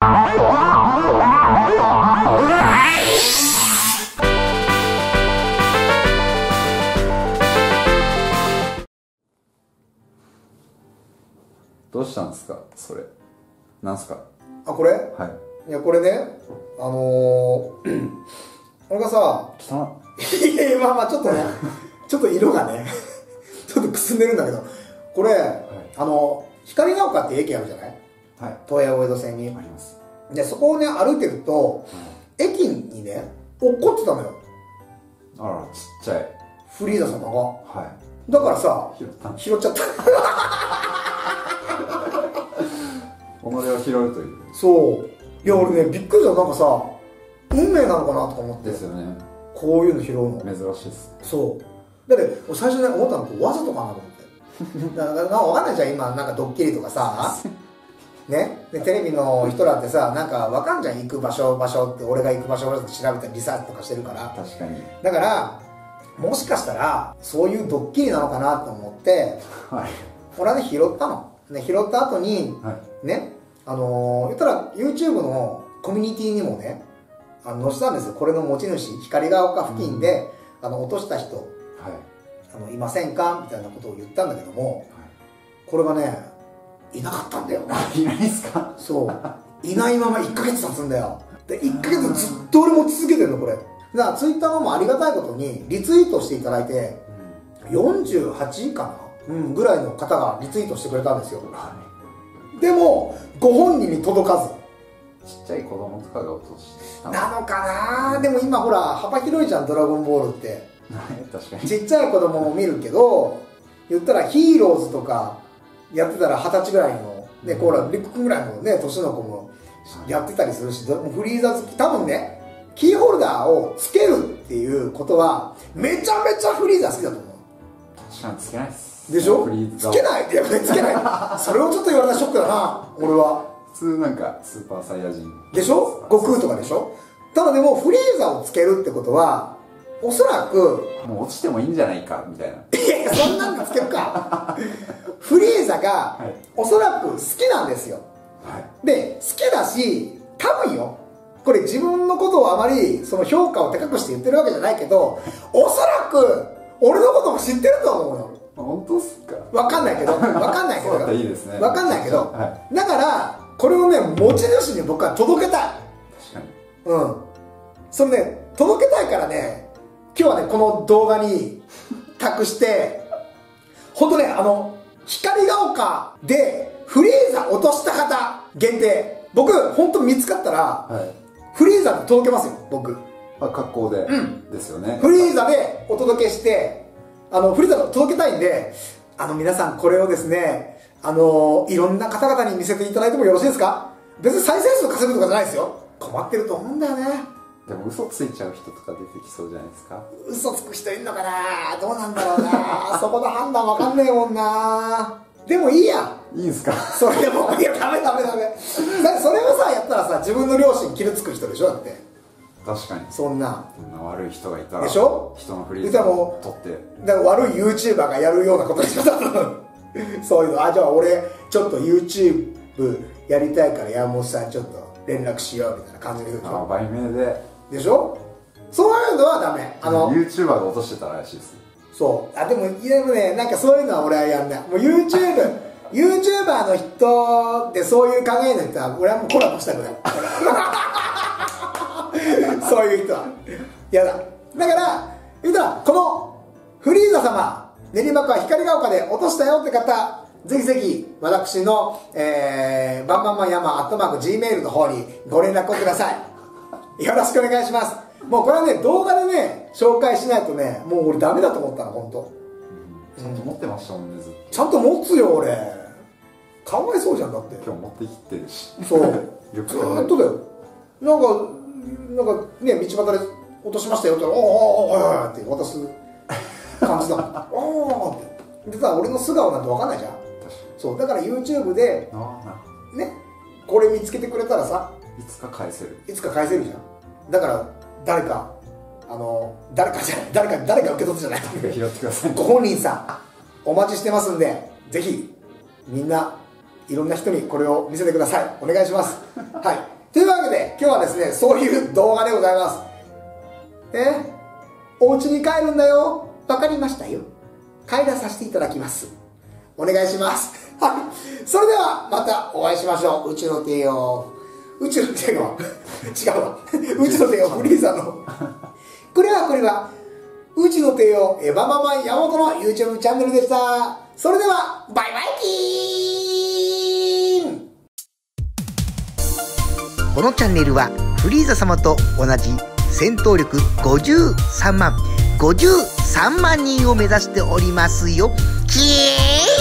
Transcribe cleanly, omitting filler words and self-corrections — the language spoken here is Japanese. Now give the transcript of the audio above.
どうしたんですかそれ。なんすか。 あ、これ。 はい。 いや、これね、俺がさ、 汚っ。 いやいや、まあまあちょっとね、ちょっと色がね、ちょっとくすんでるんだけど、これ、光が丘って駅あるじゃない。 はい。 東映大江戸線に。 あります。 で、そこをね、歩いてると、駅にね、落っこってたのよ。 あら、ちっちゃい。 フリーザ様が。 はい。 だからさ、 拾っちゃった。己を拾うという。 そう。いや、俺ね、びっくりした。なんかさ、運命なのかなとか思って。 ですよね。 こういうの拾うの。 珍しいです。 そう。だって、最初ね、思ったのわざとかなと思って。だから、わかんないじゃん、今、なんかドッキリとかさ。ね。で、テレビの人らってさ、なんかわかんじゃん、行く場所って、俺が行く場所って調べたりリサーチとかしてるから。 確かに。 だから、もしかしたら、そういうドッキリなのかなと思って、 はい。 俺はね、拾ったの。ね、拾った後に、 はい、 ね、言ったら YouTube のコミュニティにもね、載せたんですよ。これの持ち主、光が丘付近で、落とした人、はい、いませんかみたいなことを言ったんだけども、はい、これがね、いなかったんだよ。 いないですか。 そう。いないまま1ヶ月経つんだよ。で、1ヶ月ずっと俺持ち続けてるの、これ。だから Twitter のもありがたいことに、リツイートしていただいて、48かな、ぐらいの方がリツイートしてくれたんですよ。でも、ご本人に届かず。ちっちゃい子供とかが落としたなのかな。でも今ほら、幅広いじゃん、ドラゴンボールって。 確かに。 ちっちゃい子供も見るけど、言ったらヒーローズとかやってたら20歳ぐらいの、ね、こうら、リック君ぐらいのね、年の子もやってたりするし、フリーザ好き、多分ね、キーホルダーをつけるっていうことは、めちゃめちゃフリーザ好きだと思う。 確かにつけないっす。 でしょ。つけないってやっぱりつけない。それをちょっと言われたらショックだな、俺は。 普通なんかスーパーサイヤ人でしょ。悟空とかでしょ。ただでもフリーザをつけるってことはおそらくもう落ちてもいいんじゃないかみたいな。 いやいや、そんなんでつけるか。フリーザがおそらく好きなんですよ、はい、で好きだし、多分よ、これ自分のことをあまりその評価を高くして言ってるわけじゃないけど、おそらく俺のことも知ってると思うよ。 本当っすか。 分かんないけど、分かんないけど、 いいですね、 分かんないけど、 はい、 だからこれをね、持ち主に僕は届けたい。 確かに。 うん。それね、届けたいからね、今日はね、この動画に託して、ほんとね、光が丘でフリーザ落とした方限定。僕、ほんと見つかったら、はい、フリーザで届けますよ、僕。 格好で、 うん、 ですよね。 フリーザでお届けして、フリーザを届けたいんで、皆さんこれをですね、いろんな方々に見せていただいてもよろしいですか？別に再生数稼ぐとかじゃないですよ。困ってると思うんだよね。 でも嘘ついちゃう人とか出てきそうじゃないですか。 嘘つく人いんのかな。どうなんだろうな。そこの判断わかんねえもんな。でもいいや。 いいんすか。 それでも、いや、ダメ。それをさ、やったらさ、自分の両親傷つく人でしょ、だって。 確かに。 そんな悪い人がいたら。 でしょ。 人のフリーザを取って。 だから悪い YouTuber がやるようなことでしょ、多分。そういうの。じゃあ俺、ちょっと YouTube やりたいから山本さんちょっと連絡しようみたいな感じで言うでしょ。 売名で。 でしょ。そういうのはダメ。 YouTuber が落としてたらしいです。 そう。でもね、なんかそういうのは俺はやんない。もう YouTuber の人でそういう考えの人は、俺はもうコラボしたくない。そういう人は。やだ。だから、言うたら、この、フリーザ様、練馬区は光が丘で落としたよって方、ぜひぜひ、私の、バンバンマンヤマ@gmail の方にご連絡をください。よろしくお願いします。もうこれはね、動画でね、紹介しないとね、もう俺ダメだと思ったの、ほんと。 ちゃんと持ってましたもんね、ずっと。 ちゃんと持つよ、俺。かわいそうじゃん、だって。 今日持ってきてるし。 そう。ずーっとだよ。なんかね、道端で落としましたよって言ったら、おーって渡す感じだもん。おーって。でさ、俺の素顔なんて分かんないじゃん。そう。だから YouTube で、ね、これ見つけてくれたらさ、 いつか返せる。 いつか返せるじゃん。だから、誰か受け取ってじゃない。 拾ってください。 ご本人さん、お待ちしてますんで、ぜひ、みんな、いろんな人にこれを見せてください。お願いします。はい。 今日はですね、そういう動画でございます。お家に帰るんだよ。わかりましたよ。帰らさせていただきます。お願いします。はい。それでは、またお会いしましょう。うちの帝王。うちの帝王。違うわ。うちの帝王、フリーザの。これは、うちの帝王、エヴァママ山本の YouTube チャンネルでした。それでは、バイバイキーン。 このチャンネルはフリーザ様と同じ戦闘力53万人を目指しておりますよ。キエー